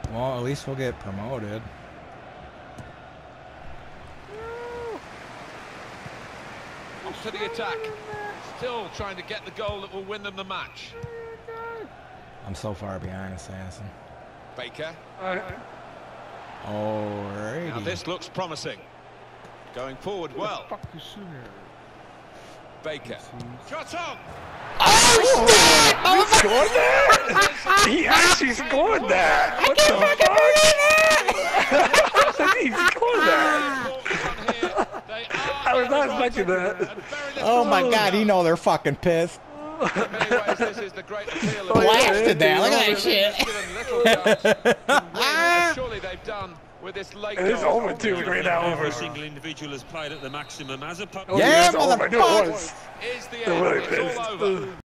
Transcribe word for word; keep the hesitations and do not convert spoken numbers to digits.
Well, at least we'll get promoted. Off to the attack. Still trying to get the goal that will win them the match. I'm so far behind, Assassin. Baker. Alrighty. Now this looks promising. Going forward well. Baker. Shot on! Oh, he scored that? He actually scored that! What the fuck? He scored that! I was not expecting that. Oh my god, you know they're fucking pissed. Blasted that, look at that shit. Surely they've done with this late goal. It's over too, right now. Every single individual has played at the maximum as a yeah, motherfucker! Is the end. It's all over.